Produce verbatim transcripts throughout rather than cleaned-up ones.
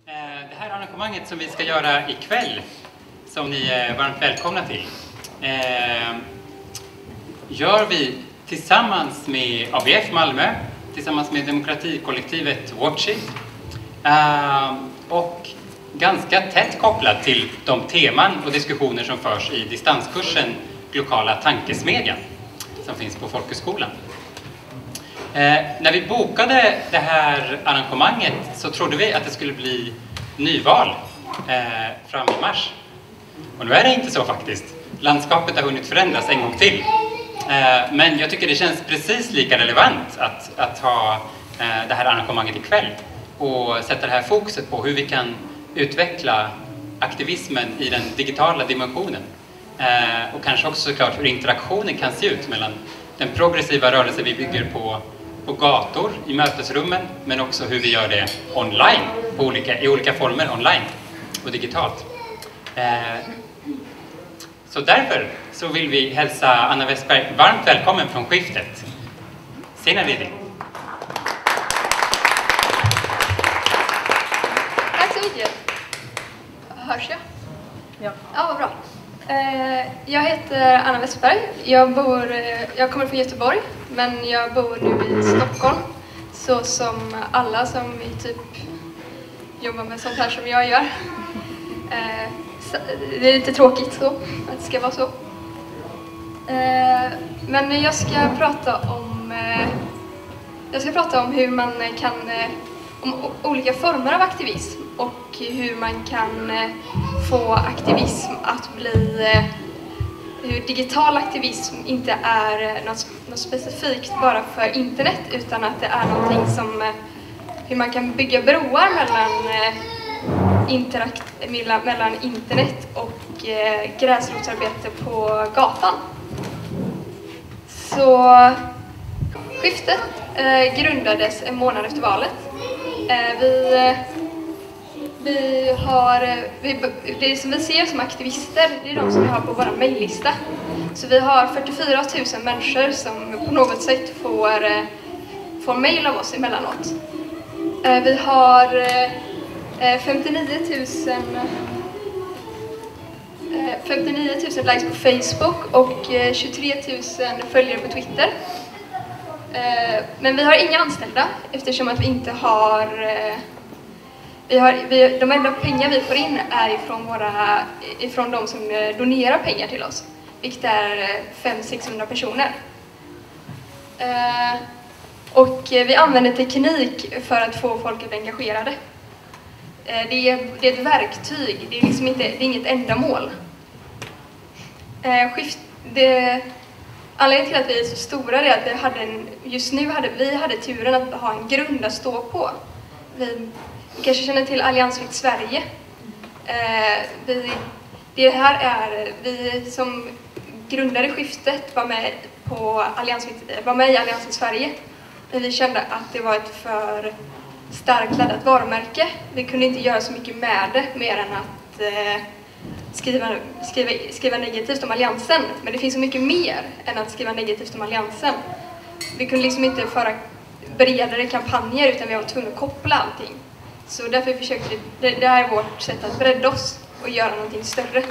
Det här arrangemanget som vi ska göra ikväll, som ni är varmt välkomna till, gör vi tillsammans med A B F Malmö, tillsammans med demokratikollektivet Watch It, och ganska tätt kopplat till de teman och diskussioner som förs i distanskursen Lokala tankesmedjan som finns på Folkhögskolan. Eh, när vi bokade det här arrangemanget så trodde vi att det skulle bli nyval eh, fram i mars. Och nu är det inte så faktiskt. Landskapet har hunnit förändras en gång till. Eh, men jag tycker det känns precis lika relevant att, att ha eh, det här arrangemanget ikväll och sätta det här fokuset på hur vi kan utveckla aktivismen i den digitala dimensionen. Eh, och kanske också såklart hur interaktionen kan se ut mellan den progressiva rörelse vi bygger på, på gator, i mötesrummen, men också hur vi gör det online, på olika, i olika former online och digitalt. Eh, så därför så vill vi hälsa Anna Westberg varmt välkommen från Skiftet. Sina Vidi. Tack så mycket. Hörs jag? Ja. Ja, vad bra. Jag heter Anna Westberg. Jag, bor, jag kommer från Göteborg, men jag bor nu i Stockholm. Så som alla som typ jobbar med sånt här som jag gör. Det är lite tråkigt så, att det ska vara så. Men jag ska prata om, jag ska prata om hur man kan, om olika former av aktivism och hur man kan få aktivism att bli, hur digital aktivism inte är något, något specifikt bara för internet, utan att det är någonting som, hur man kan bygga broar mellan, interakt, mellan internet och gräsrotsarbete på gatan. Så Skiftet grundades en månad efter valet. Vi Vi har, vi, det som vi ser som aktivister, det är de som vi har på vår mejllista. Så vi har fyrtiofyra tusen människor som på något sätt får, får mejl av oss emellanåt. Vi har femtionio tusen likes på Facebook och tjugotre tusen följare på Twitter. Men vi har inga anställda eftersom att vi inte har Vi har, vi, de enda pengar vi får in är ifrån, våra, ifrån de som donerar pengar till oss, vilket är fem till sexhundra personer. Eh, och vi använder teknik för att få folk att engagerade. Eh, det, är, det är ett verktyg, det är, liksom inte, det är inget ändamål. Eh, skift, det, anledningen till att vi är så stora är att vi hade en, just nu hade vi hade turen att ha en grund att stå på. Vi, Ni kanske känner till Alliansfritt Sverige. Eh, vi, det här är vi som grundade Skiftet var med, på Alliansfritt, var med i Alliansfritt Sverige. Men vi kände att det var ett för starkt laddat varumärke. Vi kunde inte göra så mycket med det mer än att eh, skriva, skriva, skriva negativt om Alliansen. Men det finns så mycket mer än att skriva negativt om Alliansen. Vi kunde liksom inte föra bredare kampanjer utan vi var tvungna att koppla allting. Så därför försökte vi, det, det här är vårt sätt att bredda oss och göra någonting större.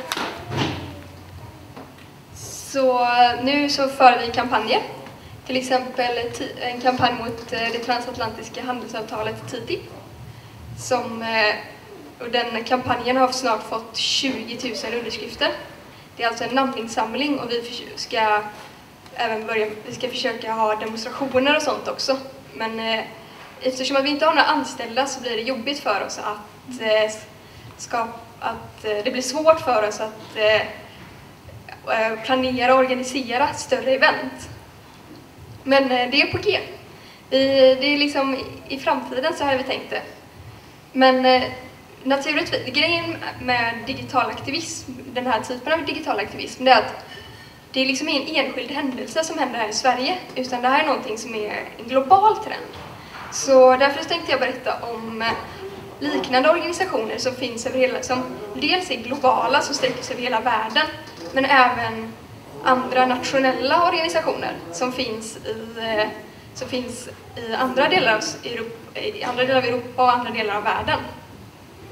Så nu så för vi kampanjer. Till exempel en kampanj mot det transatlantiska handelsavtalet T T I P. Som, och den kampanjen har snart fått tjugo tusen underskrifter. Det är alltså en namninsamling och vi ska även börja, vi ska försöka ha demonstrationer och sånt också. Men eftersom att vi inte har några anställda så blir det jobbigt för oss att, eh, skapa, att eh, det blir svårt för oss att eh, planera och organisera större event. Men eh, det är på G. Vi, det är liksom i framtiden så har vi tänkt det. Men eh, naturligtvis, grejen med digital aktivism, den här typen av digital aktivism, det är att det är liksom ingen enskild händelse som händer här i Sverige, utan det här är någonting som är en global trend. Så därför tänkte jag berätta om liknande organisationer som finns över hela, som dels är globala, som sträcker sig över hela världen, men även andra nationella organisationer som finns i, som finns i andra delar av Europa, i andra delar av Europa och andra delar av världen.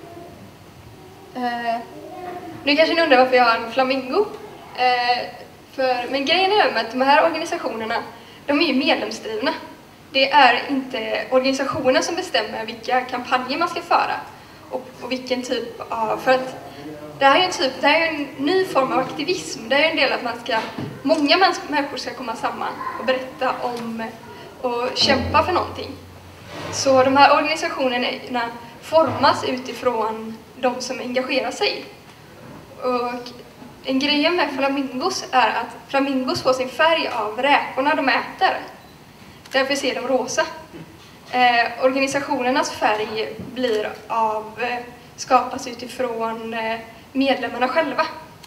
Eh, nu kanske ni undrar varför jag har en flamingo. Eh, för, men grejen är med att de här organisationerna, de är ju medlemsdrivna. Det är inte organisationen som bestämmer vilka kampanjer man ska föra och, och vilken typ av... För att det här är en typ, det här är en ny form av aktivism. Det är en del att man ska, många människor ska komma samman och berätta om och kämpa för någonting. Så de här organisationerna formas utifrån de som engagerar sig. Och en grej med flamingos är att flamingos får sin färg av räkorna de äter. Därför ser de rosa. Eh, organisationernas färg blir av, eh, skapas utifrån eh, medlemmarna själva.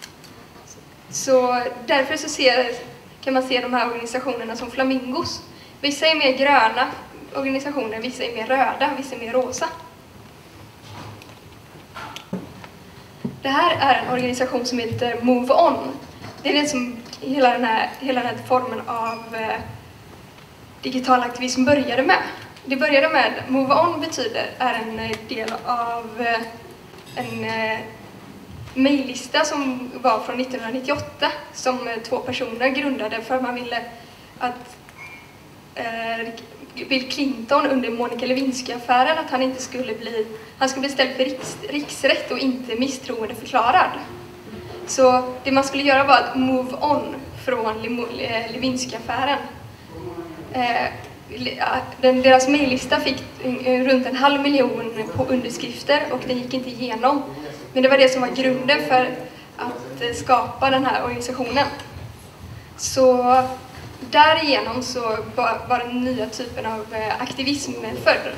Så därför så ser, kan man se de här organisationerna som flamingos. Vissa är mer gröna organisationer, vissa är mer röda, vissa är mer rosa. Det här är en organisation som heter Move On. Det är det som hela den här, hela den här formen av eh, digital aktivism började med. Det började med, Move On betyder, är en del av eh, en eh, mejllista som var från nittonhundranittioåtta som eh, två personer grundade för att man ville att eh, Bill Clinton under Monica Lewinsky-affären att han inte skulle bli, han skulle bli ställd för riks, riksrätt och inte misstroendeförklarad. Så det man skulle göra var att move on från Lewinsky-affären. Eh, den, deras mejllista fick runt en halv miljon på underskrifter och den gick inte igenom. Men det var det som var grunden för att skapa den här organisationen. Så därigenom så var den nya typen av aktivism född.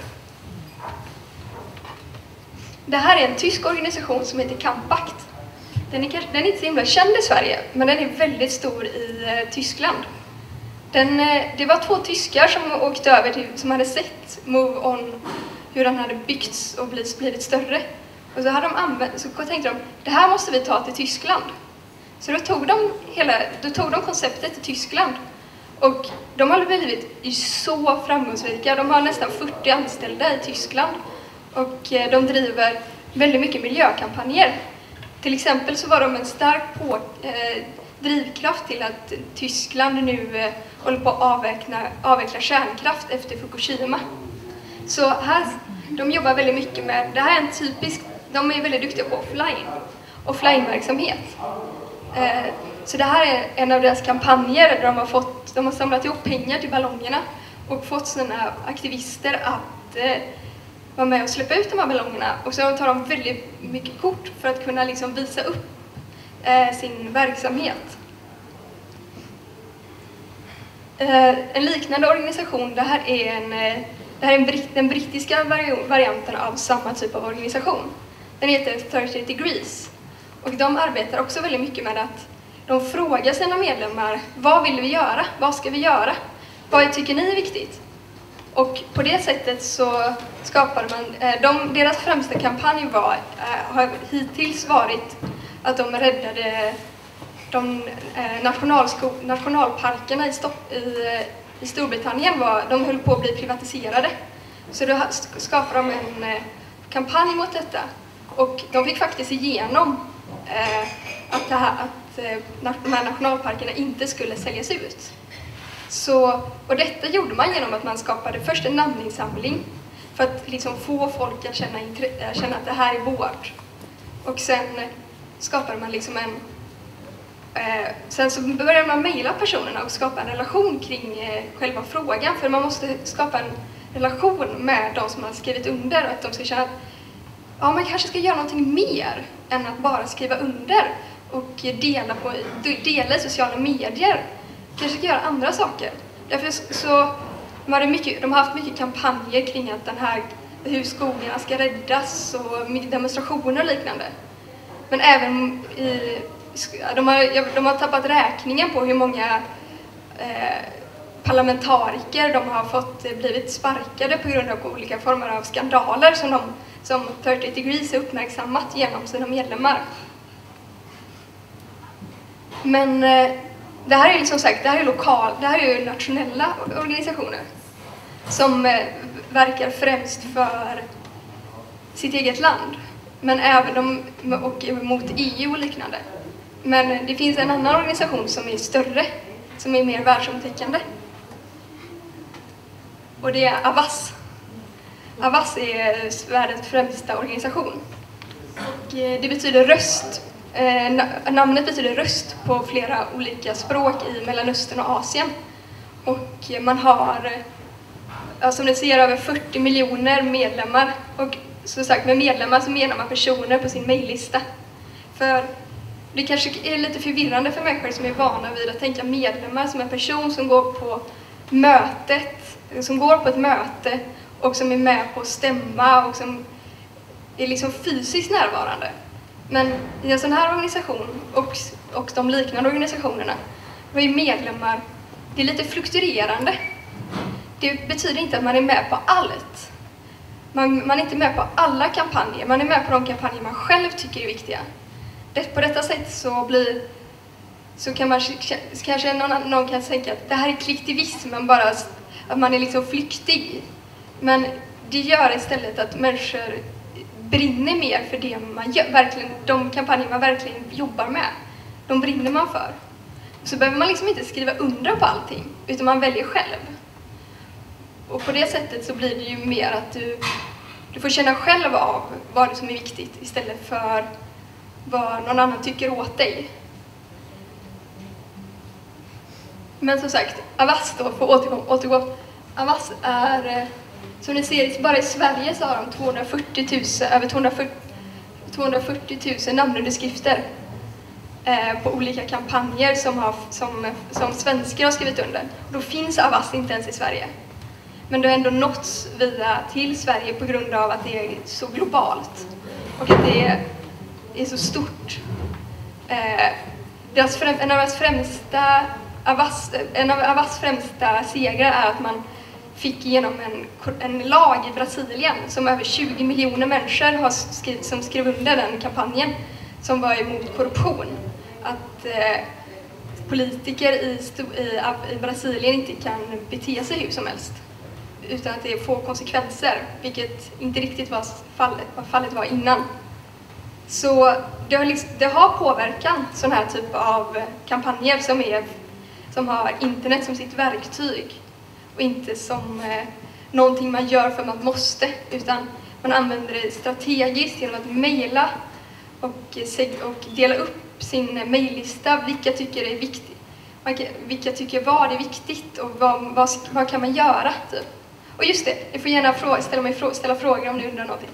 Det här är en tysk organisation som heter Kampakt. Den är, den är inte så himla känd i Sverige, men den är väldigt stor i eh, Tyskland. Den, eh, det var två tyskar som åkte över till, som hade sett Move On, hur den hade byggts och blivit, blivit större. Och så, hade de använt, så tänkte de, det här måste vi ta till Tyskland. Så då tog de, hela, då tog de konceptet till Tyskland. Och de har blivit så framgångsrika. De har nästan fyrtio anställda i Tyskland. Och eh, de driver väldigt mycket miljökampanjer. Till exempel så var de en stark på, eh, drivkraft till att Tyskland nu eh, håller på att avveckla, avveckla kärnkraft efter Fukushima. Så här, de jobbar väldigt mycket med, det här är en typisk, de är väldigt duktiga på offline, offline-verksamhet. Eh, så det här är en av deras kampanjer där de har, fått, de har samlat ihop pengar till ballongerna och fått sina aktivister att eh, vara med och släppa ut de här ballongerna. Och så tar de väldigt mycket kort för att kunna liksom visa upp eh, sin verksamhet. Eh, en liknande organisation, det här är, en, eh, det här är en britt, den brittiska varianten av samma typ av organisation. Den heter thirty degrees. Och de arbetar också väldigt mycket med att de frågar sina medlemmar, vad vill vi göra? Vad ska vi göra? Vad tycker ni är viktigt? Och på det sättet så skapade man, de, deras främsta kampanj var, har hittills varit att de räddade de nationalparkerna i, Stopp, i, i Storbritannien, var, de höll på att bli privatiserade. Så då skapade de en kampanj mot detta. Och de fick faktiskt igenom eh, att, det här, att eh, de här nationalparkerna inte skulle säljas ut. Så, och detta gjorde man genom att man skapade först en namninsamling för att liksom få folk att känna, känna att det här är vårt. Och sen skapade man liksom en... Eh, sen så började man mejla personerna och skapa en relation kring eh, själva frågan. För man måste skapa en relation med de som har skrivit under. Att de ska känna att ja, man kanske ska göra någonting mer än att bara skriva under och dela, på, dela i sociala medier. Kanske ska göra andra saker. Därför så var det mycket, de har haft mycket kampanjer kring att den här, hur skogarna ska räddas och mycket demonstrationer och liknande. Men även i, de, har, de har tappat räkningen på hur många eh, parlamentariker de har fått blivit sparkade på grund av olika former av skandaler som, de, som thirty degrees har uppmärksammat genom sina medlemmar. Men eh, det här är liksom sagt, det här är lokal, det här är ju nationella organisationer som eh, verkar främst för sitt eget land. men även de, och mot E U och liknande. Men det finns en annan organisation som är större, som är mer världsomtäckande. Och det är Avaaz. Avaaz är världens främsta organisation. Och det betyder röst. Namnet betyder röst på flera olika språk i Mellanöstern och Asien. Och man har, som ni ser, över fyrtio miljoner medlemmar. Och som sagt, med medlemmar så menar man personer på sin mejllista. För det kanske är lite förvirrande för människor som är vana vid att tänka medlemmar som en person som går på mötet, som går på ett möte och som är med på att stämma och som är liksom fysiskt närvarande. Men i en sån här organisation och, och de liknande organisationerna, då är medlemmar, det är lite fluktuerande. Det betyder inte att man är med på allt. Man, man är inte med på alla kampanjer, man är med på de kampanjer man själv tycker är viktiga. Det, på detta sätt så blir, så kan man kanske någon, någon kan tänka att det här är klicktivismen, bara att man är liksom flyktig. Men det gör istället att människor brinner mer för det man gör, verkligen, de kampanjer man verkligen jobbar med. De brinner man för. Så behöver man liksom inte skriva under på allting, utan man väljer själv. Och på det sättet så blir det ju mer att du, du får känna själv av vad det som är viktigt istället för vad någon annan tycker åt dig. Men som sagt, Avaaz då, för återgå, återgå. Avaaz är, som ni ser, bara i Sverige så har de tvåhundrafyrtio tusen, över tvåhundrafyrtio tusen namnunderskrifter eh, på olika kampanjer som, har, som, som svenskar har skrivit under. Då finns Avaaz inte ens i Sverige. Men det har ändå nåtts via till Sverige på grund av att det är så globalt och att det är, är så stort. Eh, deras främ, en av deras främsta Avaaz, en av Avaaz främsta segrar är att man fick igenom en, en lag i Brasilien som över tjugo miljoner människor har skrivit, som skrev under den kampanjen, som var emot korruption. Att eh, politiker i, i, i Brasilien inte kan bete sig hur som helst, utan att det får konsekvenser, vilket inte riktigt var fallet, vad fallet var innan. Så det har, liksom, det har påverkan, sån här typ av kampanjer som, är, som har internet som sitt verktyg och inte som eh, någonting man gör för man måste, utan man använder det strategiskt genom att mejla och, och dela upp sin mejllista, vilka tycker det är viktigt, vilka tycker vad är viktigt och vad, vad, vad kan man göra typ. Och just det, ni får gärna fråga, ställa, mig, ställa frågor om ni undrar någonting.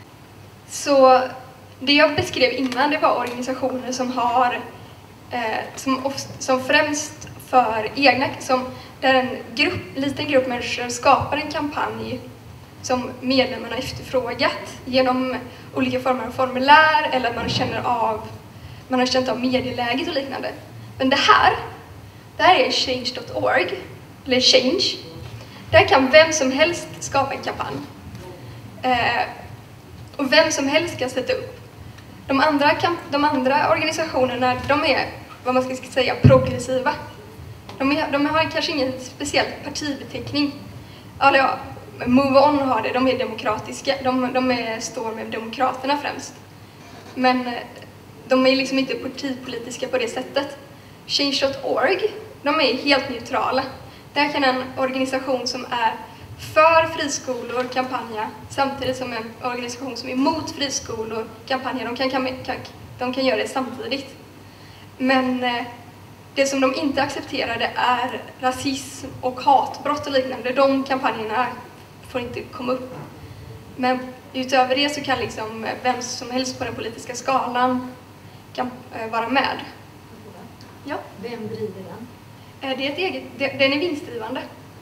Så det jag beskrev innan, det var organisationer som har eh, som, ofta, som främst för egna, som där en grupp, liten grupp människor skapar en kampanj som medlemmarna efterfrågat genom olika former av formulär eller att man känner av, man har känt av medieläget och liknande. Men det här, det här är change dot org, eller Change. Där kan vem som helst skapa en kampanj. Eh, och vem som helst kan sätta upp. De andra, de andra organisationerna, de är, vad man ska säga, progressiva. De, är, de har kanske ingen speciell partibeteckning. Alltså, ja, Move On har det, de är demokratiska. De, de är, står med demokraterna främst. Men de är liksom inte partipolitiska på det sättet. Change dot org, de är helt neutrala. Där kan en organisation som är för friskolor kampanja samtidigt som en organisation som är emot friskolor kampanja. De kan, kan, kan, de kan göra det samtidigt. Men eh, det som de inte accepterade är rasism och hatbrott och liknande. De kampanjerna får inte komma upp. Men utöver det så kan liksom vem som helst på den politiska skalan kan, eh, vara med. Ja. Vem driver den? Det är ett eget, den är vinstdrivande.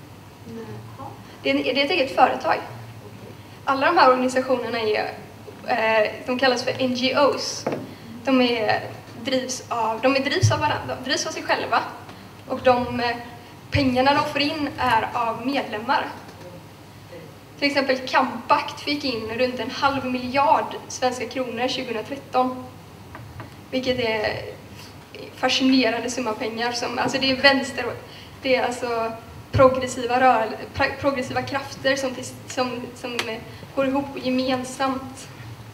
Det är, det är ett eget företag. Alla de här organisationerna är, de kallas för N G Os. De är, drivs av, de är drivs av varandra, drivs av sig själva. Och de pengarna de får in är av medlemmar. Till exempel Campact fick in runt en halv miljard svenska kronor tjugohundratretton. Vilket är fascinerande summa pengar. Som, alltså det är vänster, det är alltså progressiva, rör, progressiva krafter som, som, som går ihop gemensamt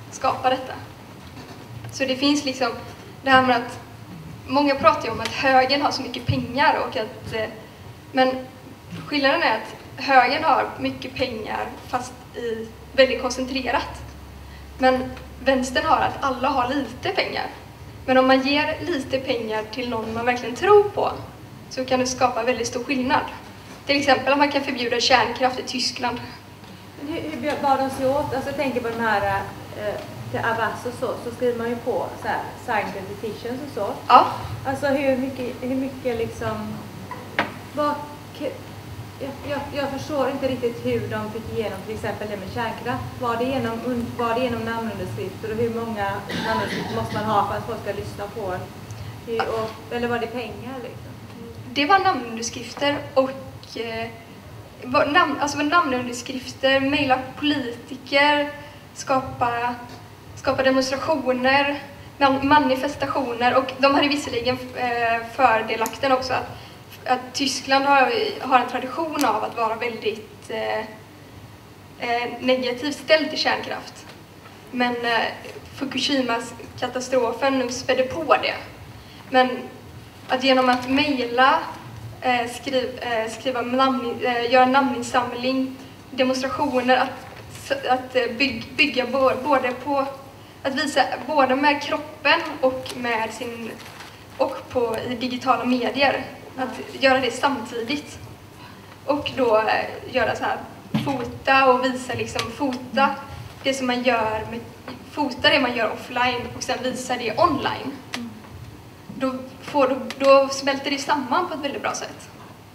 skapa detta. Så det finns liksom det här med att många pratar ju om att högern har så mycket pengar och att eh, men skillnaden är att högern har mycket pengar fast i väldigt koncentrerat. Men vänstern har att alla har lite pengar. Men om man ger lite pengar till någon man verkligen tror på så kan det skapa väldigt stor skillnad. Till exempel att man kan förbjuda kärnkraft i Tyskland. Hur, hur bad de sig åt? Alltså jag tänker på de här eh, till Avas och så, så skriver man ju på så här, signed petitions och så. Ja. Alltså hur mycket, hur mycket liksom, vad, jag, jag, jag förstår inte riktigt hur de fick igenom till exempel det med kärnkraft. Var det genom, var det genom namnunderskrifter och hur många namnunderskrifter måste man ha för att folk ska lyssna på en? Hur, och, eller var det pengar liksom? Det var namnunderskrifter och eh, var namn, alltså namnunderskrifter, mejla politiker, skapa, skapa demonstrationer, manifestationer och de hade visserligen eh, fördelakten också att, att Tyskland har, har en tradition av att vara väldigt eh, eh, negativt ställd till kärnkraft. Men eh, Fukushima-katastrofen spädde på det. Men att genom att mejla, eh, skriv, eh, skriva namn, eh, göra namninsamling, demonstrationer, att, att bygg, bygga både på att visa både med kroppen och med sin och på i digitala medier, att göra det samtidigt och då eh, göra så här, fota och visa liksom fota det som man gör med, fota det man gör offline och sen visa det online. Då, får, då, då smälter det samman på ett väldigt bra sätt.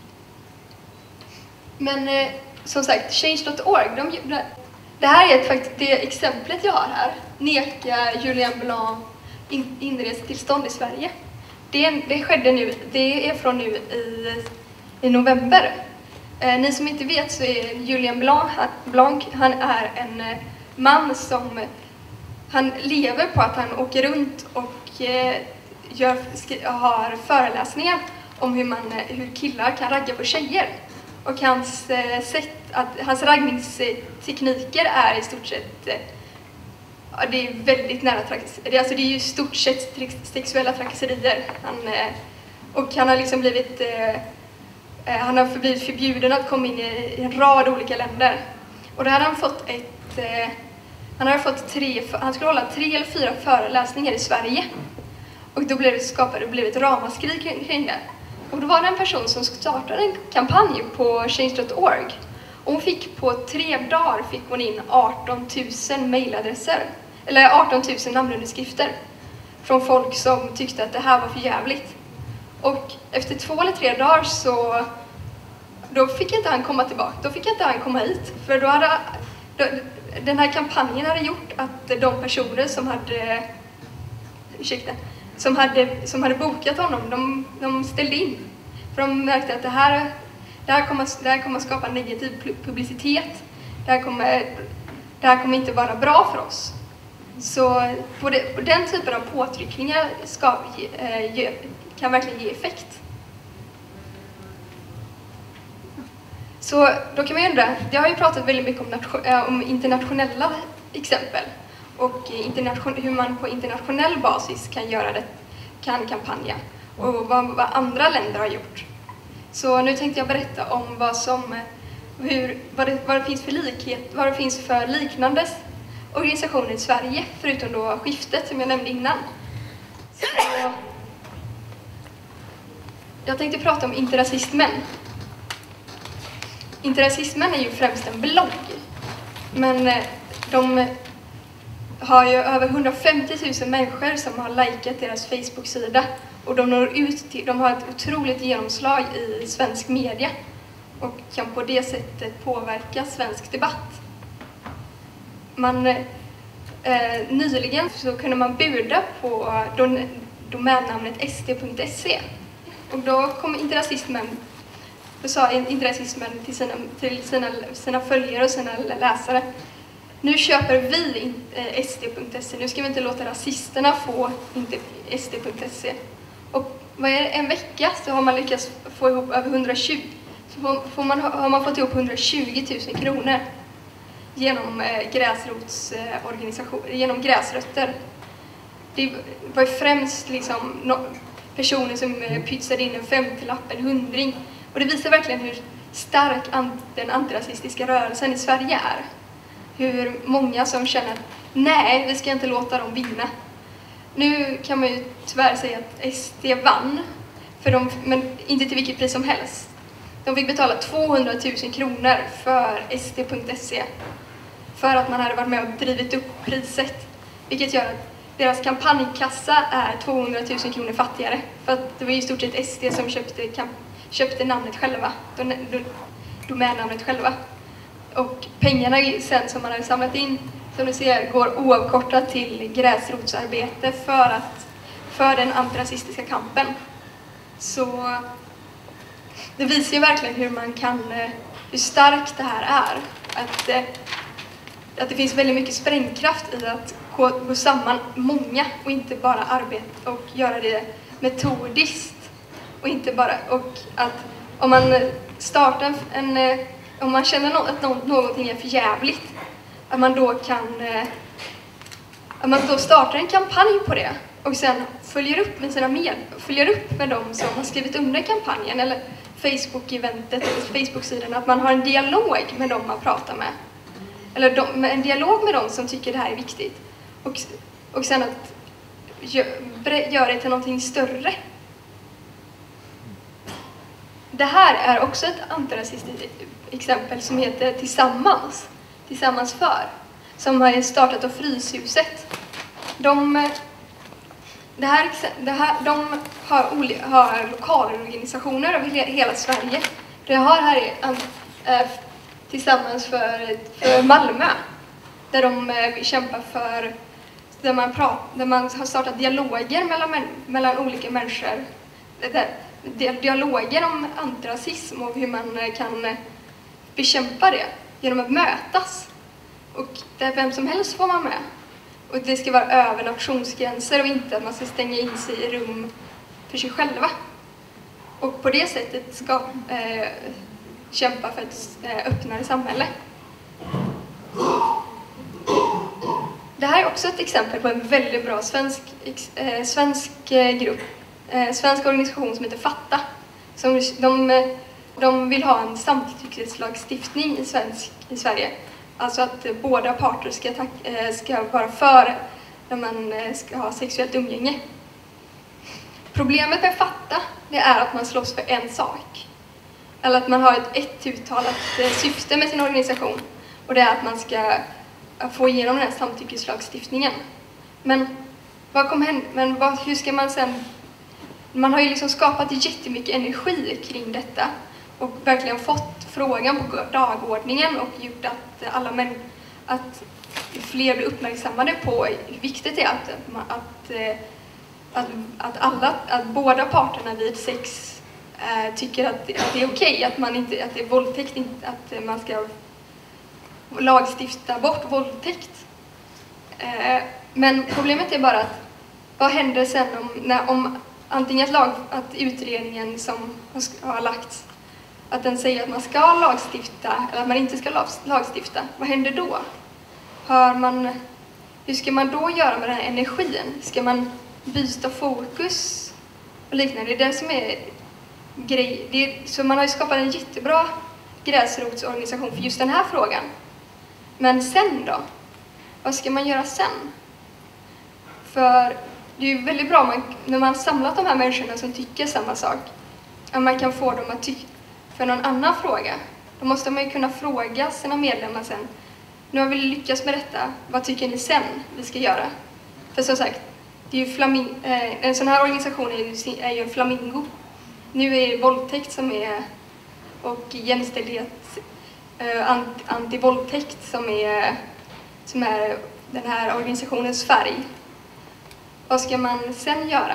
Men eh, som sagt, change dot org, de, det här är ett, faktiskt det exemplet jag har här. Neka Julien Blanc in, inresetillstånd i Sverige. Det, det skedde nu, det är från nu i, i november. Eh, ni som inte vet så är Julien Blanc, han, Blanc, han är en eh, man som han lever på att han åker runt och eh, Gör, har föreläsningar om hur, man, hur killar kan ragga på tjejer. Och hans, eh, sätt att, hans raggningstekniker är i stort sett eh, ja, det är väldigt nära trakasserier. Alltså det är ju i stort sett sexuella trakasserier. Han, eh, och han har liksom blivit eh, han har blivit förbjuden att komma in i, i en rad olika länder. Och då hade han fått ett eh, han har fått tre, han skulle hålla tre eller fyra föreläsningar i Sverige. Och då blev det skapat, det blev ett ramaskri kring det. Och då var det en person som startade en kampanj på change dot org. Och hon fick på tre dagar fick hon in arton tusen mejladresser. Eller arton tusen namnunderskrifter. Från folk som tyckte att det här var för jävligt. Och efter två eller tre dagar så då fick inte han komma tillbaka. Då fick inte han komma hit. För då hade då, den här kampanjen hade gjort att de personer som hade ursäkta, som hade, som hade bokat honom, de, de ställde in. För de märkte att det här, det här, kommer, det här kommer skapa negativ publicitet. Det här kommer, det här kommer inte vara bra för oss. Så på, det, på den typen av påtryckningar ska, eh, ge, kan verkligen ge effekt. Så då kan man undra, jag har ju pratat väldigt mycket om, nation, äh, om internationella exempel. Och internation, hur man på internationell basis kan göra det, kan kampanja. Och vad, vad andra länder har gjort. Så nu tänkte jag berätta om vad som, hur, vad, det, vad det finns för likhet, vad det finns för liknande organisationer i Sverige, förutom då Skiftet som jag nämnde innan. Så, jag tänkte prata om Interrasismen. Interrasismen är ju främst en blogg. Men de har ju över hundrafemtio tusen människor som har likat deras Facebook-sida. Och de når ut till, de har ett otroligt genomslag i svensk media. Och kan på det sättet påverka svensk debatt. Man, eh, nyligen så kunde man buda på don, domännamnet s d punkt se. Och då kom Interrasismen, då sa Interrasismen till sina, till sina, sina följare och sina läsare: nu köper vi s d punkt se, nu ska vi inte låta rasisterna få s d punkt se. Och vad är det, en vecka så har man lyckats få ihop över hundratjugo, så får man, har man fått ihop hundratjugo tusen kronor. genom eh, gräsrotsorganisation, eh, genom gräsrötter. Det var främst liksom no, personer som eh, pytsade in en femtiolapp, en hundring. Och det visar verkligen hur stark an, den antirasistiska rörelsen i Sverige är. Hur många som känner att nej, vi ska inte låta dem vinna. Nu kan man ju tyvärr säga att S D vann, för de, men inte till vilket pris som helst. De fick betala tvåhundratusen kronor för S D punkt se för att man hade varit med och drivit upp priset. Vilket gör att deras kampanjkassa är tvåhundratusen kronor fattigare. För att det var ju i stort sett S D som köpte, köpte namnet själva, domännamnet själva. Och pengarna sen som man hade samlat in, som du ser, går oavkortat till gräsrotsarbete för, att, för den antirasistiska kampen. Så det visar ju verkligen hur man kan, hur starkt det här är. Att, att det finns väldigt mycket sprängkraft i att gå, gå samman många och inte bara arbeta och göra det metodiskt. Och inte bara, och att om man startar en, om man känner att någonting är för jävligt, att man då kan, att man då startar en kampanj på det och sen följer upp med sina med, följer upp med dem som har skrivit under kampanjen eller Facebook-eventet eller Facebook-sidan, att man har en dialog med dem man pratar med. Eller de, en dialog med dem som tycker det här är viktigt. Och, och sen att göra det till någonting större. Det här är också ett antirasistiskt exempel som heter Tillsammans. Tillsammans för. Som har startat av Fryshuset. De, det här, det här, de har, har lokalorganisationer över hela Sverige. Det har här är, äh, Tillsammans för, för Malmö. Där de äh, kämpar för, där man, pratar, där man har startat dialoger mellan, mellan olika människor. Där, dialoger om antirasism och hur man kan bekämpa det genom att mötas. Och där vem som helst får vara med. Och det ska vara över nationsgränser och inte att man ska stänga in sig i rum för sig själva. Och på det sättet ska eh, kämpa för ett eh, öppnare samhälle. Det här är också ett exempel på en väldigt bra svensk, eh, svensk eh, grupp. Eh, svensk organisation som heter Fatta. Som, de, de vill ha en samtyckeslagstiftning i, svensk, i Sverige. Alltså att eh, båda parter ska, ta, eh, ska vara för när man eh, ska ha sexuellt umgänge. Problemet med Fatta, det är att man slåss för en sak. Eller att man har ett, ett uttalat eh, syfte med sin organisation. Och det är att man ska få igenom den här samtyckeslagstiftningen. Men, vad kommer hända? Men vad, hur ska man sen... Man har ju liksom skapat jättemycket energi kring detta och verkligen fått frågan på dagordningen och gjort att alla män, att fler blir uppmärksammade på hur viktigt det är att, att, att, att, alla, att båda parterna vid sex äh, tycker att, att det är okej, okay, att, man inte, att det är våldtäkt, att man ska lagstifta bort våldtäkt. Äh, men problemet är bara att vad händer sen om, när, om antingen att, lag, att utredningen som har lagts, att den säger att man ska lagstifta eller att man inte ska lagstifta. Vad händer då? Har man, hur ska man då göra med den här energin? Ska man byta fokus och liknande? Det är det som är grej. Det är, så man har ju skapat en jättebra gräsrotsorganisation för just den här frågan. Men sen då? Vad ska man göra sen? För det är ju väldigt bra man, när man har samlat de här människorna som tycker samma sak. Att man kan få dem att tycka för någon annan fråga. Då måste man ju kunna fråga sina medlemmar sen. Nu har vi lyckats med detta. Vad tycker ni sen vi ska göra? För som sagt, det är ju flaming, eh, en sån här organisation är ju, är ju en flamingo. Nu är det våldtäkt som är, och jämställdhet, eh, ant, anti-våldtäkt som är, som är den här organisationens färg. Vad ska man sen göra?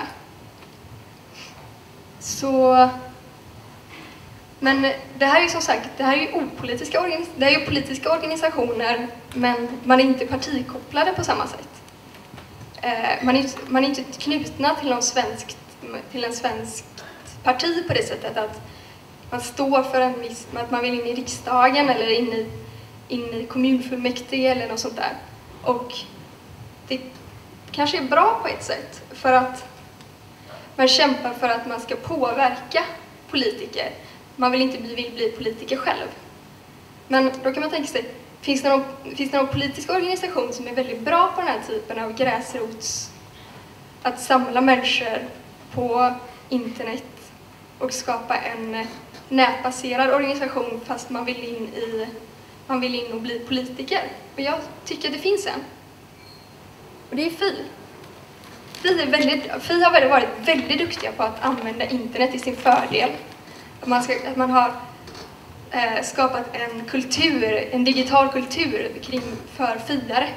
Så, men det här är ju som sagt, det här är ju opolitiska organis- det är ju politiska organisationer, men man är inte partikopplade på samma sätt. Eh, man, är, man är inte knutna till någon svenskt, till en svensk parti på det sättet att man står för en viss, att man vill in i riksdagen eller in i, in i kommunfullmäktige eller något sånt där. Och det kanske är bra på ett sätt för att man kämpar för att man ska påverka politiker. Man vill inte bli, vill bli politiker själv. Men då kan man tänka sig, finns det, någon, finns det någon politisk organisation som är väldigt bra på den här typen av gräsrots, att samla människor på internet och skapa en nätbaserad organisation fast man vill in i man vill in och bli politiker. Och jag tycker att det finns en. Och det är Fi. Fi, är väldigt, Fi har varit väldigt duktiga på att använda internet till sin fördel. Att man, ska, att man har eh, skapat en kultur, en digital kultur kring för fiare.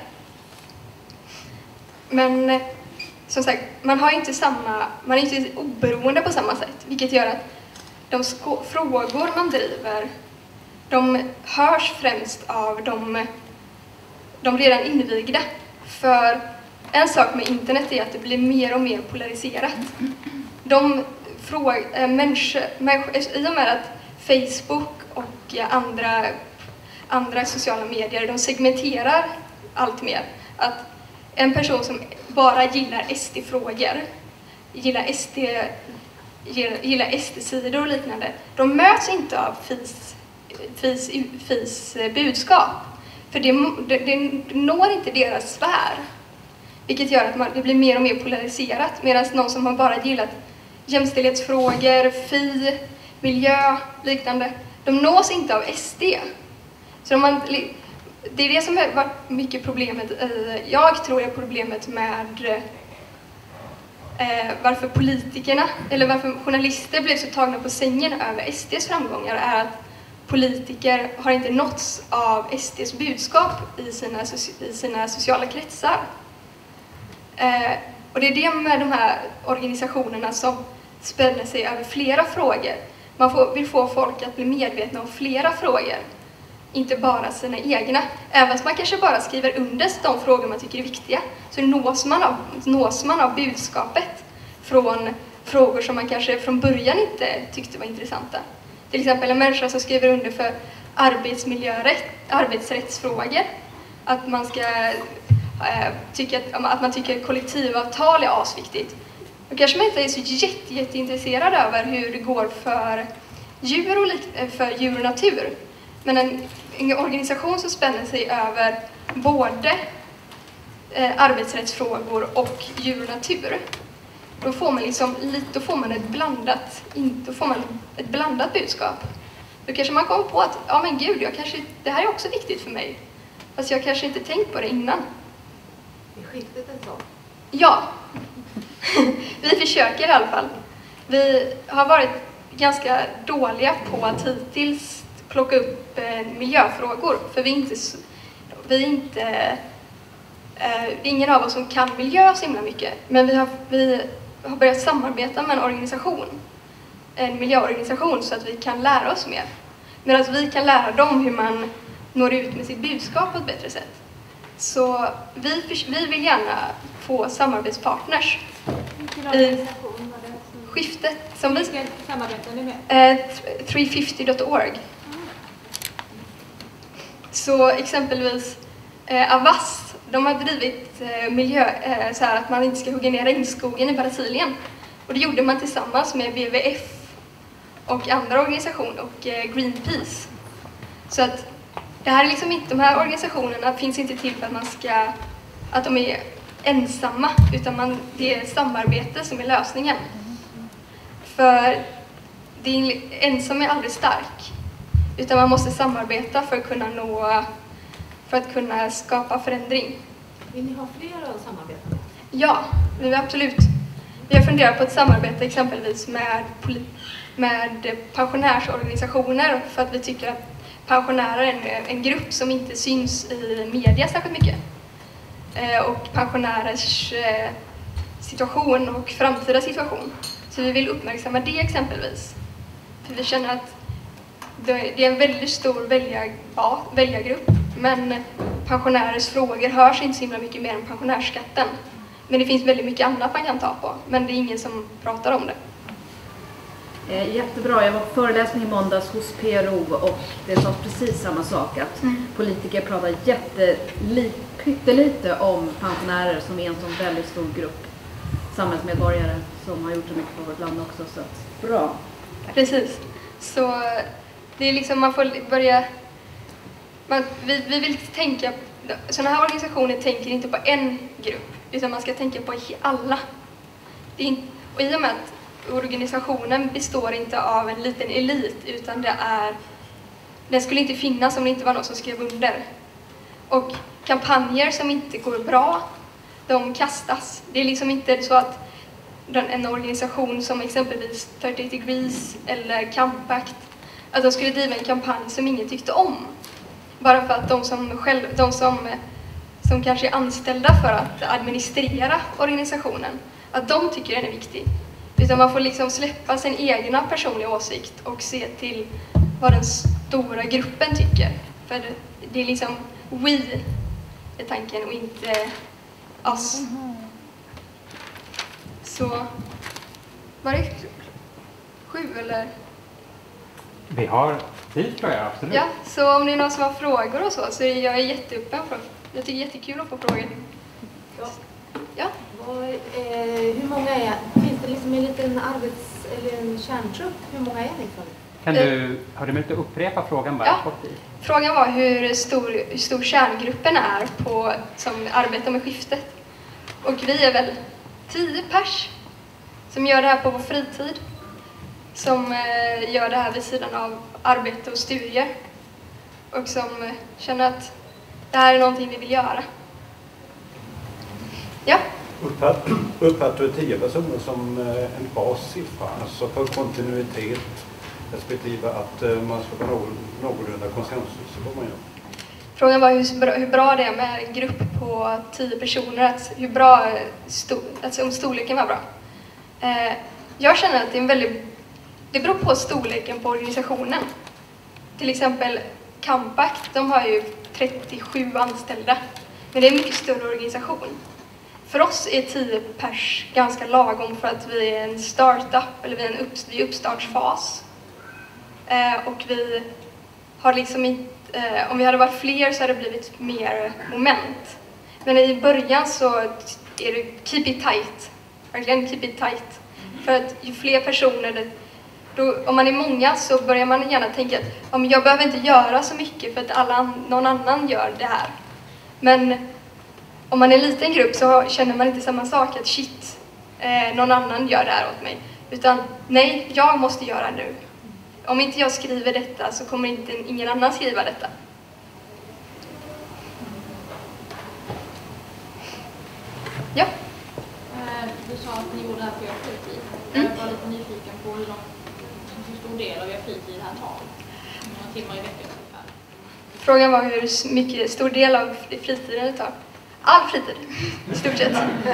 Men eh, som sagt, man har inte samma, man är inte oberoende på samma sätt, vilket gör att de frågor man driver, de hörs främst av de, de redan invigda. För en sak med internet är att det blir mer och mer polariserat. De fråg, äh, människor, människor, i och med att Facebook och andra, andra sociala medier, de segmenterar allt mer. Att en person som bara gillar S D-frågor, gillar S D, gillar S D-sidor och liknande, de möts inte av FIs, FIs, FIs budskap. För det, det, det når inte deras sfär. Vilket gör att man, det blir mer och mer polariserat. Medan någon som har bara gillat jämställdhetsfrågor, F I, miljö, liknande, de nås inte av S D. Så de man, det är det som har varit mycket problemet, jag tror är problemet med eh, varför politikerna, eller varför journalister blev så tagna på sängen över S D:s framgångar, är att politiker har inte nåtts av S D:s budskap i sina, i sina sociala kretsar. Eh, och det är det med de här organisationerna som spänner sig över flera frågor. Man får, vill få folk att bli medvetna om flera frågor, inte bara sina egna. Även om man kanske bara skriver under de frågor man tycker är viktiga, så nås man av, nås man av budskapet från frågor som man kanske från början inte tyckte var intressanta. Till exempel en människa som skriver under för arbetsmiljörätt, arbetsrättsfrågor, att man ska eh, tycka att, att man tycker kollektivavtal är asviktigt. Då kanske man inte är så jätte, jätteintresserad över hur det går för djur och, för djur och natur. Men en, en organisation som spänner sig över både eh, arbetsrättsfrågor och djur och natur, då får man liksom lite, då får man ett blandat, då får man ett blandat budskap. Då kanske man kommer på att, ja men gud, jag kanske, det här är också viktigt för mig. Fast jag kanske inte tänkt på det innan. Är skiftet en sån? Ja. Vi försöker i alla fall. Vi har varit ganska dåliga på att hittills plocka upp eh, miljöfrågor. För vi är inte, vi är inte eh, ingen av oss som kan miljö så himla mycket. Men vi har, vi har börjat samarbeta med en organisation, en miljöorganisation, så att vi kan lära oss mer. Medan vi kan lära dem hur man når ut med sitt budskap på ett bättre sätt. Så vi, vi vill gärna få samarbetspartners. Vilken organisation var det? Skiftet. Som vi Vilken samarbetar ni med? Eh, tre femtio dot org. Så exempelvis eh, Avast, de har drivit eh, miljö, eh, så här att man inte ska hugga ner regnskogen i Brasilien. Och det gjorde man tillsammans med W W F och andra organisationer och eh, Greenpeace. Så att det här är liksom inte, de här organisationerna finns inte till för att man ska, att de är ensamma, utan man, det är samarbete som är lösningen. För det är, ensam är aldrig stark, utan man måste samarbeta för att kunna nå, för att kunna skapa förändring. Vill ni ha fler att samarbeta med? Ja, vi vill absolut. Vi har funderat på ett samarbete exempelvis med, med pensionärsorganisationer, för att vi tycker att pensionärer är en, en grupp som inte syns i media särskilt mycket. Eh, och pensionärers eh, situation och framtida situation. Så vi vill uppmärksamma det exempelvis. För vi känner att det är en väldigt stor väljar, ja, väljargrupp, men pensionärers frågor hörs inte så himla mycket mer än pensionärsskatten. Men det finns väldigt mycket annat man kan ta på, men det är ingen som pratar om det. Eh, jättebra. Jag var på föreläsning i måndags hos P R O och det sades precis samma sak. Att mm. politiker pratar jätteli, pyttelite om pensionärer som är en sån väldigt stor grupp samhällsmedborgare som har gjort så mycket för vårt land också. Så att, bra. Tack. Precis. Så det är liksom, man får börja... Man, vi, vi vill tänka... Sådana här organisationer tänker inte på en grupp, utan man ska tänka på alla. Det är inte, och i och med att organisationen består inte av en liten elit, utan det är... Den skulle inte finnas om det inte var någon som skrev under. Och kampanjer som inte går bra, de kastas. Det är liksom inte så att en organisation som exempelvis trettio degrees eller Campact, att de skulle driva en kampanj som ingen tyckte om. Bara för att de som, själv, de som, som kanske är anställda för att administrera organisationen, att de tycker den är viktig. Utan man får liksom släppa sin egna personliga åsikt och se till vad den stora gruppen tycker. För det, det är liksom we är tanken och inte us. Så var det sju eller? Vi har tid tror jag, absolut. Ja, så om det är någon som har frågor och så, så är jag jätteöppen för. Jag tycker det är jättekul att få frågor. Ja. Ja. Vad, eh, hur många är, finns det liksom en liten arbets, eller en kärntrupp? Hur många är ni för? Kan du, har du möjlighet att upprepa frågan bara? Ja. Kort i? Frågan var hur stor, hur stor kärngruppen är på, som arbetar med skiftet. Och vi är väl tio pers som gör det här på vår fritid. Som eh, gör det här vid sidan av arbete och studier. Och som eh, känner att det här är någonting vi vill göra. Ja. Uppfattar du tio personer som eh, en bassiffra, alltså för kontinuitet, respektive att eh, man ska vara någorlunda konsensus så vad man gör? Frågan var hur bra, hur bra det är med en grupp på tio personer, att hur bra, sto, alltså om storleken var bra. Eh, jag känner att det är en väldigt, det beror på storleken på organisationen. Till exempel Campact, de har ju trettiosju anställda, men det är en mycket större organisation. För oss är tio pers ganska lagom för att vi är en startup, eller vi är en upp, vi är uppstartsfas. Eh, och vi har liksom inte, eh, om vi hade varit fler så hade det blivit mer moment. Men i början så är det keep it tight, verkligen keep it tight. För att ju fler personer, då, om man är många så börjar man gärna tänka att om jag behöver inte göra så mycket för att alla, någon annan gör det här. Men om man är en liten grupp så känner man inte samma sak, att shit, eh, någon annan gör det här åt mig. Utan nej, jag måste göra nu. Om inte jag skriver detta så kommer inte ingen annan skriva detta. Ja. Du sa att ni gjorde det här på er fritid. Mm. Jag var lite nyfiken på hur, lång, hur stor del av er fritid det här tar. Hur många timmar i veckan ungefär? Frågan var hur mycket stor del av fritiden det tar. All fritid, i stort sett.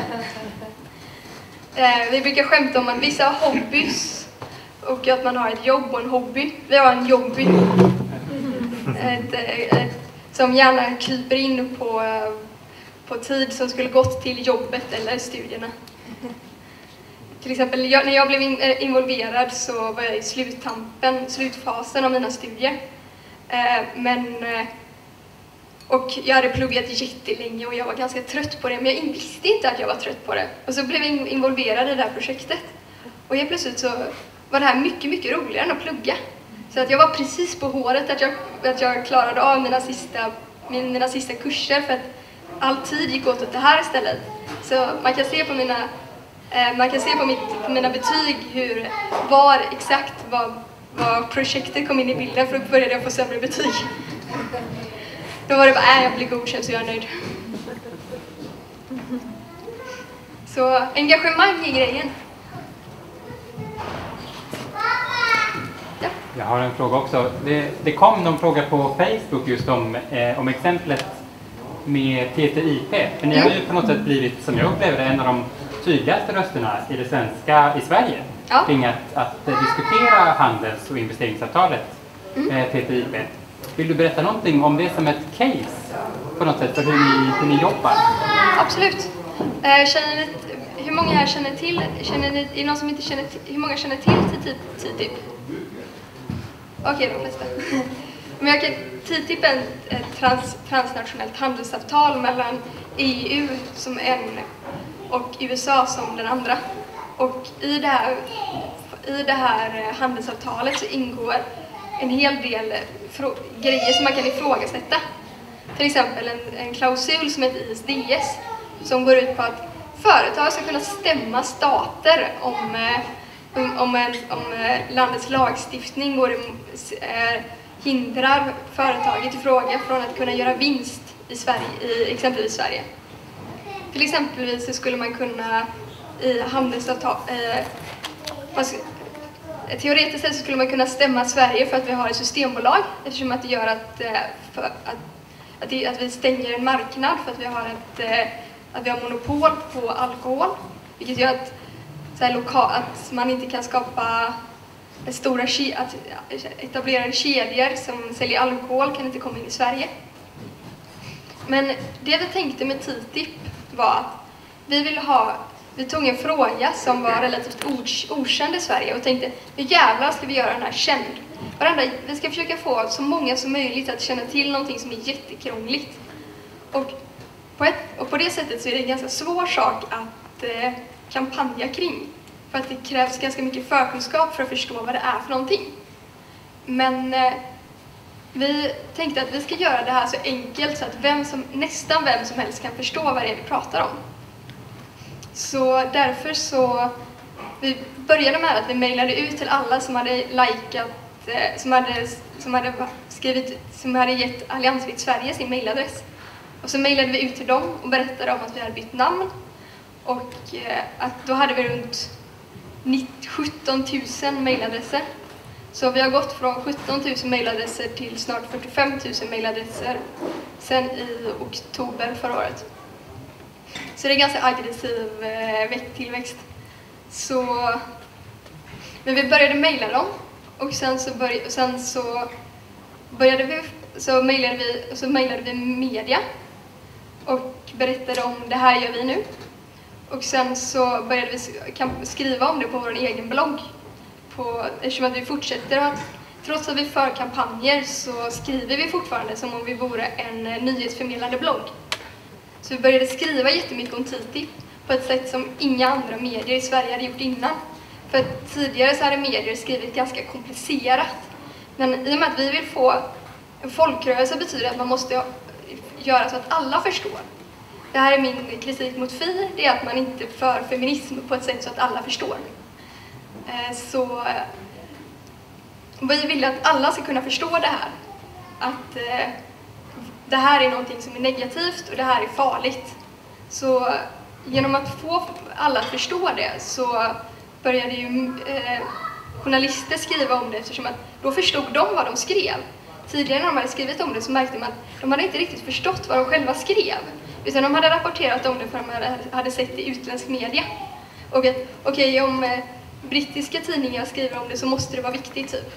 eh, vi brukar skämta om att vissa har hobbys och att man har ett jobb och en hobby. Vi har en jobby. ett, ett, som gärna kryper in på, på tid som skulle gått till jobbet eller studierna. Till exempel jag, när jag blev in, äh, involverad så var jag i sluttampen, slutfasen av mina studier. Eh, men, eh, och jag hade pluggat jättelänge och jag var ganska trött på det, men jag visste inte att jag var trött på det. Och så blev jag involverad i det här projektet. Och helt plötsligt så var det här mycket, mycket roligare än att plugga. Så att jag var precis på håret att jag, att jag klarade av mina sista, mina sista kurser, för att all tid gick åt åt det här istället. Så man kan se på mina, eh, man kan se på, mitt, på mina betyg hur, var exakt vad, vad projektet kom in i bilden, för då började jag få sämre betyg. Då var det bara, äh, jag blir godkänd så jag är nöjd. Så engagemang i grejen. Ja. Jag har en fråga också. Det, det kom någon fråga på Facebook just om, eh, om exemplet med T T I P. För ni har ju på något sätt blivit, som jag upplever det, en av de tydligaste rösterna i det svenska, i Sverige. Ja. Kring att, att diskutera handels- och investeringsavtalet mm. eh, T T I P. Vill du berätta någonting om det som ett case på något sätt för hur ni, hur ni jobbar? Absolut. Eh, känner ni, hur många här känner till, känner ni, är det någon som inte känner till, hur många känner till T T I P? Okej, okay, de flesta. Men jag kan, T T I P är ett trans, transnationellt handelsavtal mellan E U som en och U S A som den andra. Och i det här, i det här handelsavtalet så ingår en hel del grejer som man kan ifrågasätta. Till exempel en, en klausul som heter I S D S som går ut på att företag ska kunna stämma stater om, om, om, en, om landets lagstiftning går, eh, hindrar företaget i fråga från att kunna göra vinst i Sverige, i exempelvis Sverige. Till exempelvis så skulle man kunna i handelsavtal, eh, teoretiskt sett så skulle man kunna stämma Sverige för att vi har ett systembolag eftersom att det gör att, för att, att, det, att vi stänger en marknad för att vi har, ett, att vi har monopol på alkohol. Vilket gör att, så här, lokal, att man inte kan skapa stora att etablerade kedjor som säljer alkohol kan inte komma in i Sverige. Men det vi tänkte med T T I P var att vi ville ha Vi tog en fråga som var relativt okänd i Sverige och tänkte, hur jävlar ska vi göra den här känd? Varandra, vi ska försöka få så många som möjligt att känna till någonting som är jättekrångligt. Och på, ett, och på det sättet så är det en ganska svår sak att eh, kampanja kring. För att det krävs ganska mycket förkunskap för att förstå vad det är för någonting. Men eh, vi tänkte att vi ska göra det här så enkelt så att vem som, nästan vem som helst kan förstå vad det är vi pratar om. Så därför så vi började med att vi mejlade ut till alla som hade likat, som hade, som hade skrivit, som hade gett Alliansfritt Sverige sin mejladress. Och så mejlade vi ut till dem och berättade om att vi hade bytt namn. Och att då hade vi runt sjutton tusen mejladresser. Så vi har gått från sjutton tusen mejladresser till snart fyrtiofem tusen mejladresser sedan i oktober förra året. Så det är ganska aggressiv eh, tillväxt. Så, men vi började mejla dem och sen så, börj, och sen så började vi så mejlade vi så mejlade vi media och berättade om det här gör vi nu. Och sen så började vi skriva om det på vår egen blogg. På, eftersom att vi fortsätter att, trots att vi för kampanjer så skriver vi fortfarande som om vi vore en nyhetsförmedlande blogg. Så vi började skriva jättemycket om T T I P på ett sätt som inga andra medier i Sverige hade gjort innan. För tidigare så hade medier skrivit ganska komplicerat. Men i och med att vi vill få en folkrörelse betyder att man måste göra så att alla förstår. Det här är min kritik mot F I, det är att man inte för feminism på ett sätt så att alla förstår. Så vi vill att alla ska kunna förstå det här. Att det här är någonting som är negativt och det här är farligt. Så genom att få alla att förstå det så började ju eh, journalister skriva om det eftersom att då förstod de vad de skrev. Tidigare när de hade skrivit om det så märkte man att de hade inte riktigt förstått vad de själva skrev. Utan de hade rapporterat om det för de hade, hade sett det i utländsk media. Och att okej, okay, om eh, brittiska tidningar skriver om det så måste det vara viktigt typ.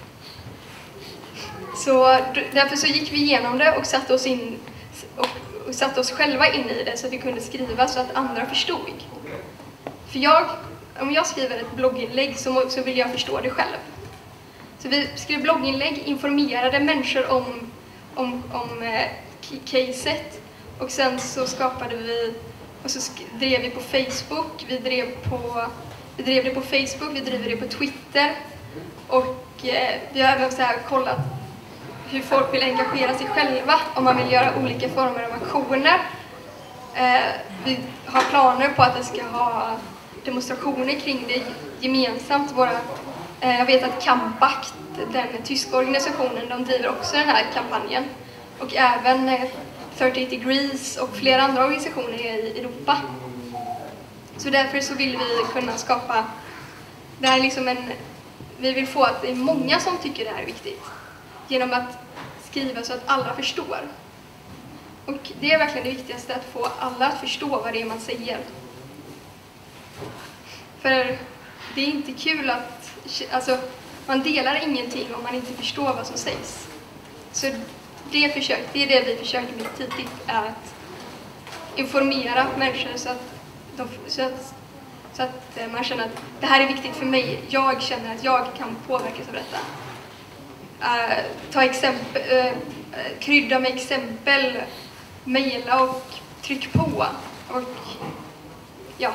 Så därför så gick vi igenom det och satte oss in och, och satte oss själva in i det så att vi kunde skriva så att andra förstod. För jag, om jag skriver ett blogginlägg så, så vill jag förstå det själv. Så vi skrev blogginlägg, informerade människor om, om, om eh, caset och sen så skapade vi och så drev vi på Facebook, vi drev på vi drev det på Facebook, vi driver det på Twitter och eh, vi har även så här kollat hur folk vill engagera sig själva om man vill göra olika former av aktioner. Eh, vi har planer på att vi ska ha demonstrationer kring det gemensamt. Våra, eh, jag vet att Kampakt, den tyska organisationen, de driver också den här kampanjen. Och även eh, trettioåtta degrees och flera andra organisationer i Europa. Så därför så vill vi kunna skapa, det här är liksom en, vi vill få att det är många som tycker det här är viktigt. Genom att skriva så att alla förstår. Och det är verkligen det viktigaste, att få alla att förstå vad det är man säger. För det är inte kul att, alltså man delar ingenting om man inte förstår vad som sägs. Så det, försök, det är det vi försöker med T T I P, är att informera människor så att, de, så att, Så att eh, man känner att det här är viktigt för mig. Jag känner att jag kan påverkas av detta. Uh, ta exempel, uh, krydda med exempel, mejla och tryck på. Och ja.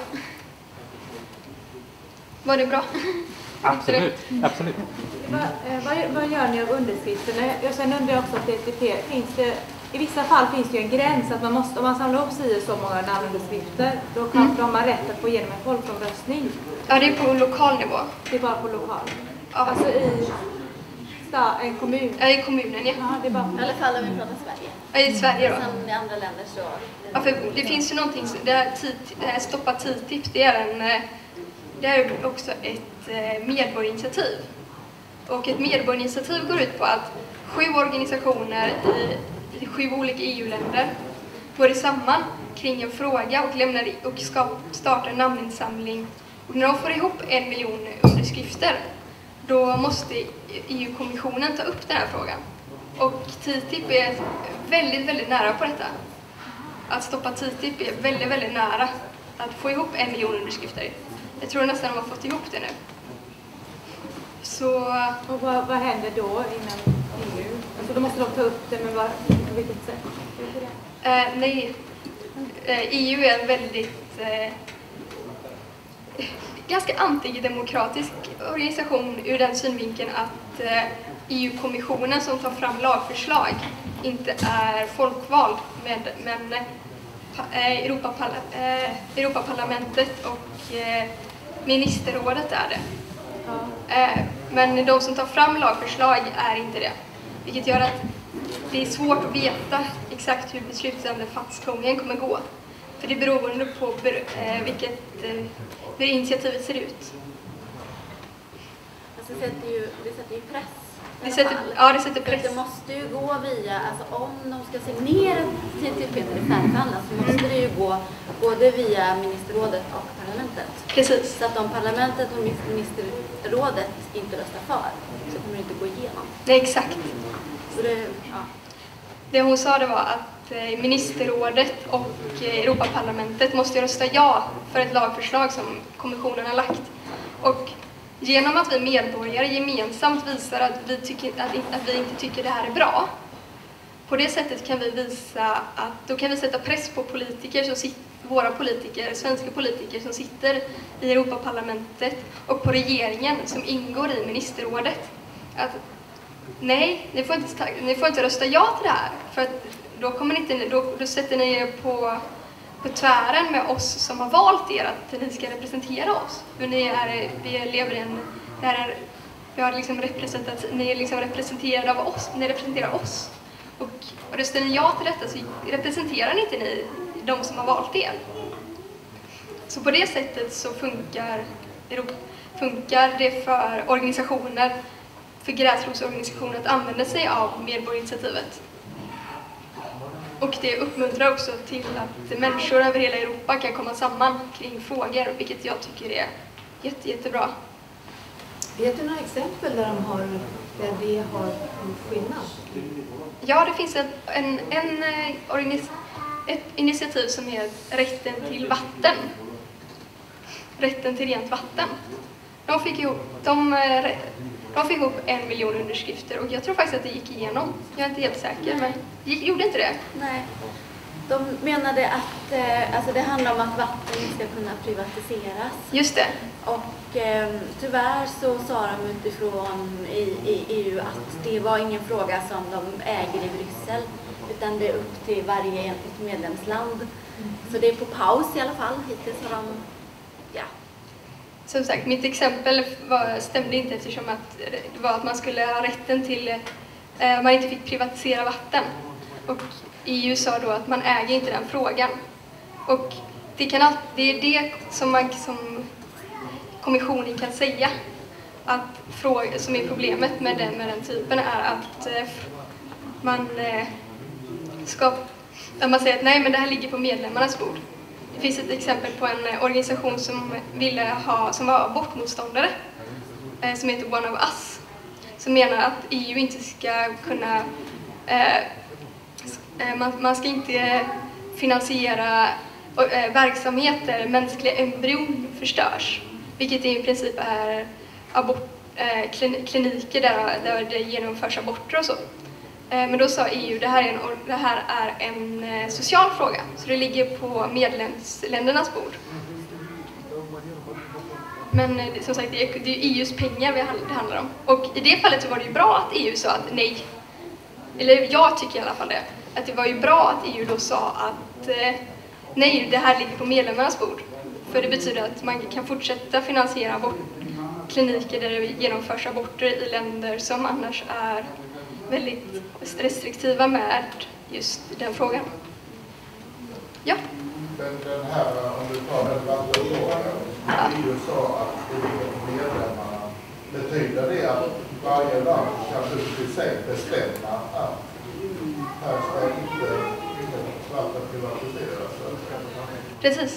Var det bra? Absolut, absolut. Vad, eh, vad, vad gör ni av underskrifterna? Jag sen undrar också att det, det finns det, i vissa fall finns det ju en gräns att man måste, om man samlar upp sig så många namnunderskrifter, då kan mm. de ha rätt att få igenom en folkomröstning. Ja, det är på lokal nivå. Det är bara på lokal? Ja. Alltså i sta, en kommun? Ja, i kommunen, ja. Aha, det är bara... I alla fall om vi pratar Sverige. Ja, i Sverige då. Sen i andra länder så... Ja, för det finns ju någonting, det här, tid, det här Stoppa TTIP, det är, en, det är också ett medborgarinitiativ. Och ett medborgarinitiativ går ut på att sju organisationer i, i sju olika E U-länder går samman kring en fråga och, lämnar, och ska starta en namninsamling. Och när de får ihop en miljon underskrifter, då måste E U-kommissionen ta upp den här frågan. Och TTIP är väldigt, väldigt nära på detta. Att stoppa TTIP är väldigt, väldigt nära att få ihop en miljon underskrifter. Jag tror nästan de har fått ihop det nu. Så... Och vad, vad händer då inom E U? Alltså då måste de ta upp det, men vad, på vilket sätt? Eh, nej, eh, E U är en väldigt... Eh, ganska antidemokratisk organisation ur den synvinkeln att eh, E U-kommissionen som tar fram lagförslag inte är folkvald, med, men eh, Europapar eh, Europaparlamentet och eh, ministerrådet är det. Ja. Eh, men de som tar fram lagförslag är inte det. Vilket gör att det är svårt att veta exakt hur beslutsgången kommer gå. För det beror på eh, vilket, eh, hur initiativet ser ut. Alltså det sätter ju, det sätter ju press. Det sätter, ja, det sätter press. Det måste ju gå via, alltså om de ska signera TTIP eller färdigförhandlas så måste det ju gå både via ministerrådet och parlamentet. Precis. Så att om parlamentet och ministerrådet inte röstar för så kommer det inte gå igenom. Nej, exakt. Så det, ja. Det hon sa det var att ministerrådet och Europaparlamentet måste rösta ja för ett lagförslag som kommissionen har lagt. Och genom att vi medborgare gemensamt visar att vi, tycker, att, att vi inte tycker det här är bra, på det sättet kan vi visa att då kan vi sätta press på politiker som sitter, våra politiker, svenska politiker som sitter i Europaparlamentet och på regeringen som ingår i ministerrådet. Att nej, ni får inte, ni får inte rösta ja till det här, för att då, kommer ni inte, då, då sätter ni er på, på tvären med oss som har valt er att ni ska representera oss. För ni är, vi lever i en, det här är, vi har liksom representat, ni är liksom representerade av oss, ni representerar oss. Och, och röstar ni ja till detta så representerar inte ni de som har valt er. Så på det sättet så funkar, funkar det för organisationer, för gräsrotsorganisationer att använda sig av medborgarinitiativet. Och det uppmuntrar också till att människor över hela Europa kan komma samman kring frågor, vilket jag tycker är jätte, jättebra. Vet du några exempel där, de har, där det har gjort skillnad? Ja, det finns en, en, en organis, ett initiativ som heter Rätten till vatten. Rätten till rent vatten. De fick ihop, de, de fick ihop en miljon underskrifter och jag tror faktiskt att det gick igenom. Jag är inte helt säker, men gick, gjorde inte det? Nej. De menade att eh, alltså det handlar om att vatten ska kunna privatiseras. Just det. Och eh, tyvärr så sa de utifrån i, i E U att det var ingen fråga som de äger i Bryssel, utan det är upp till varje enskilt medlemsland. Mm. Så det är på paus i alla fall. Hittills har de, ja. Som sagt, mitt exempel var, stämde inte eftersom att det var att man skulle ha rätten till, eh, man inte fick privatisera vatten. Och E U sa då att man äger inte den frågan. Och det, kan, det är det som, man, som kommissionen kan säga att fråga, som är problemet med den, med den typen är att eh, man eh, ska, att man säger att nej, men det här ligger på medlemmarnas bord. Det finns ett exempel på en organisation som ville ha, som var abortmotståndare, eh, som heter One of Us, som menar att E U inte ska kunna eh, Man, man ska inte finansiera och, eh, verksamheter, mänskliga embryon förstörs. Vilket i princip är abort, eh, klin, kliniker där, där det genomförs aborter och så. Eh, men då sa E U, det här är en, det här är en eh, social fråga, så det ligger på medlemsländernas bord. Men eh, som sagt, det är, det är E U:s pengar det handlar om. Och i det fallet så var det ju bra att E U sa att nej. Eller jag tycker i alla fall det. Att det var ju bra att E U då sa att eh, nej, det här ligger på medlemmarnas bord. För det betyder att man kan fortsätta finansiera abort, kliniker där det genomförs aborter i länder som annars är väldigt restriktiva med just den frågan. Ja. Men den här, om du tar den vattenfrågan, E U sa att det ligger på medlemmarna. Betyder det att varje land kan för sig bestämma att här ska inte vatten privatiseras? Precis.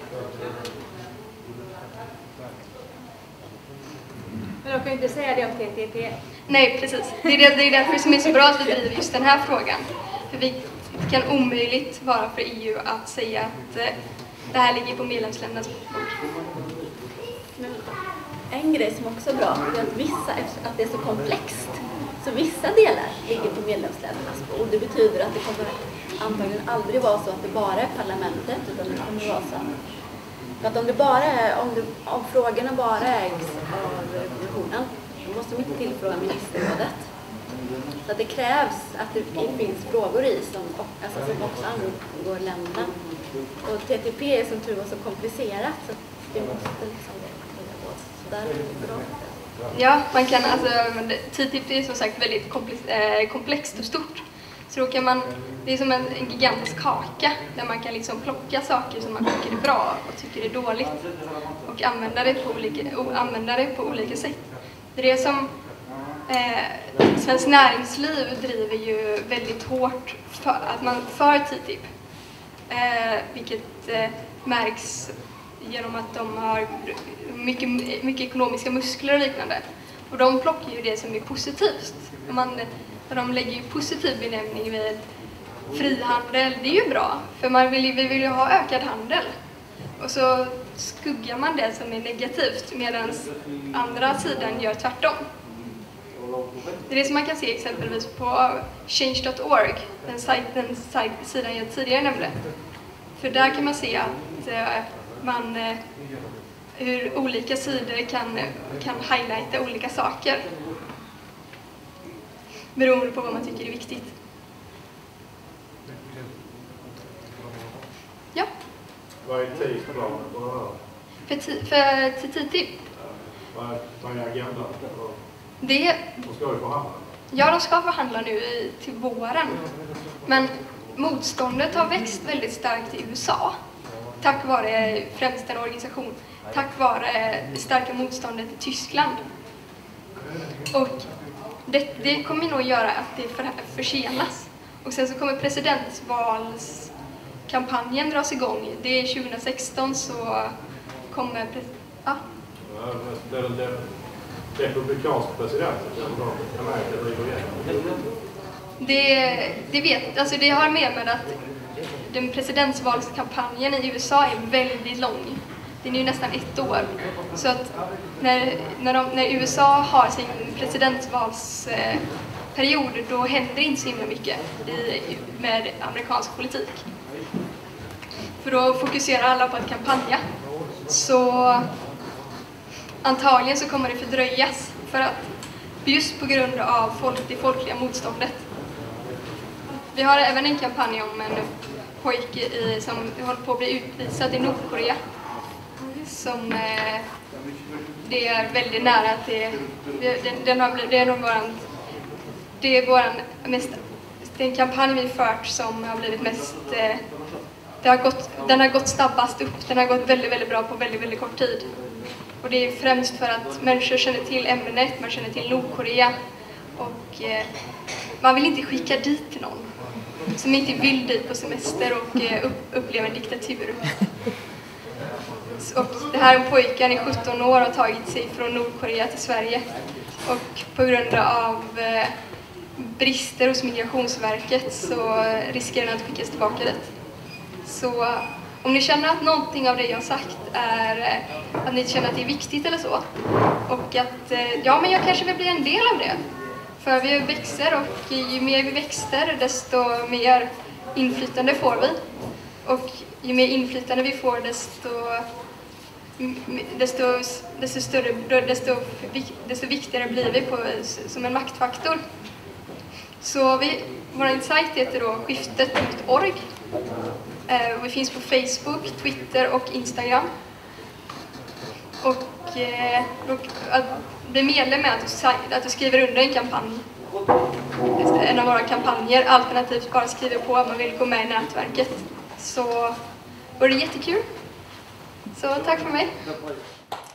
Men de kan ju inte säga det om T T P. Nej, precis. Det är, det, det är därför som det är så bra att vi driver just den här frågan. För vi kan omöjligt vara för E U att säga att eh, det här ligger på medlemsländernas bord. Men en grej som också är bra är att vissa, eftersom att det är så komplext, så vissa delar ligger på medlemsländernas bord. Det betyder att det kommer antagligen aldrig vara så att det bara är parlamentet, utan det kommer vara så för att om det bara är, om, det, om frågorna bara ägs av kommissionen, då måste de inte tillfråga ministerrådet. Så att det krävs att det finns frågor i som, alltså, som också angår länderna. Och T T P är som tur var så komplicerat så det måste liksom så där är det bra. Ja, man kan alltså, T T P är som sagt väldigt komplex, eh, komplext och stort. Så då kan man, det är som en, en gigantisk kaka där man kan liksom plocka saker som man tycker är bra och tycker är dåligt och använda det på olika, o, använda det på olika sätt. Det är det som eh, Svenskt Näringsliv driver ju väldigt hårt för, att man för T T I P. Eh, vilket eh, märks genom att de har mycket, mycket ekonomiska muskler och liknande. Och de plockar ju det som är positivt. Man, de lägger ju positiv benämning vid frihandel. Det är ju bra, för man vill ju, vi vill ju ha ökad handel. Och så skuggar man det som är negativt medan andra sidan gör tvärtom. Det är det som man kan se exempelvis på change dot org, den, sajten, sidan jag tidigare nämnde. För där kan man se att eh, man, eh, hur olika sidor kan, kan highlighta olika saker. Beroende på vad man tycker är viktigt. Ja. Vad är tidsplanen på det här? För, ti, för T T I P. Vad är agendan? Det, De ska ju förhandla. ja, de ska förhandla nu i, till våren. Men motståndet har växt väldigt starkt i U S A. Tack vare främst en organisation. Tack vare det starka motståndet i Tyskland. Och det, det kommer nog göra att det för, försenas. Och sen så kommer presidentvalskampanjen dras igång. Det är tjugo sexton så kommer... Ja. Det är den republikanska presidenten som Amerika driver igenom. Det, det, vet, alltså det har med med att den presidentsvalskampanjen i U S A är väldigt lång. Den är ju nästan ett år. Så att när, när, de, när U S A har sin presidentvalsperiod då händer inte så himla mycket i, med amerikansk politik. För då fokuserar alla på att kampanja. Så antagligen så kommer det fördröjas för att just på grund av folk, det folkliga motståndet. Vi har även en kampanj om en pojke i, som håller på att bli utvisad i Nordkorea. Som eh, det är väldigt nära att det, det, den, den har blivit, det är nog våran, det är våran mest, den kampanj vi fört som har blivit mest, eh, det har gått, den har gått snabbast upp, den har gått väldigt, väldigt bra på väldigt, väldigt kort tid. Och det är främst för att människor känner till ämnet, man känner till Nordkorea och eh, man vill inte skicka dit någon som inte vill dit på semester och eh, upp, uppleva en diktatur. Och det här pojken i sjutton år har tagit sig från Nordkorea till Sverige och på grund av eh, brister hos Migrationsverket så riskerar han att skickas tillbaka dit. Så om ni känner att någonting av det jag har sagt är eh, att ni känner att det är viktigt eller så, och att eh, ja, men jag kanske vill bli en del av det. För vi växer, och ju mer vi växer desto mer inflytande får vi. Och ju mer inflytande vi får desto, desto, desto, större, desto, desto viktigare blir vi på, som en maktfaktor. Så vi, vår sajt heter då skiftet punkt org. Eh, vi finns på Facebook, Twitter och Instagram. Och eh, att bli medlem är att du, att du skriver under en kampanj. En av våra kampanjer, alternativt bara skriver på att man vill gå med i nätverket. Så var det jättekul. Så tack för mig.